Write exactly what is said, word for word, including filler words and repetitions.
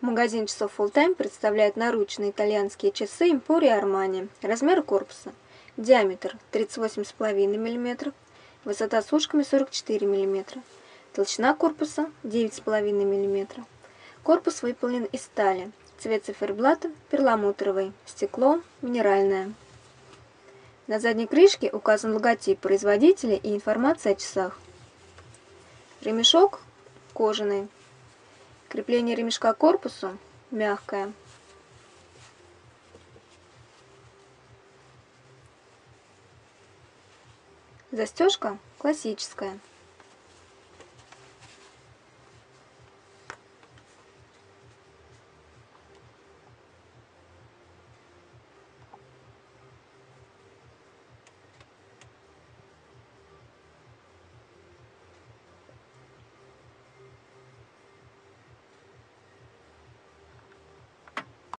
Магазин часов Full Time представляет наручные итальянские часы Emporio Armani. Размер корпуса. Диаметр тридцать восемь и пять миллиметров. Высота с ушками сорок четыре миллиметра. Толщина корпуса девять и пять миллиметров. Корпус выполнен из стали. Цвет циферблата перламутровый. Стекло минеральное. На задней крышке указан логотип производителя и информация о часах. Ремешок кожаный. Крепление ремешка к корпусу мягкое. Застежка классическая.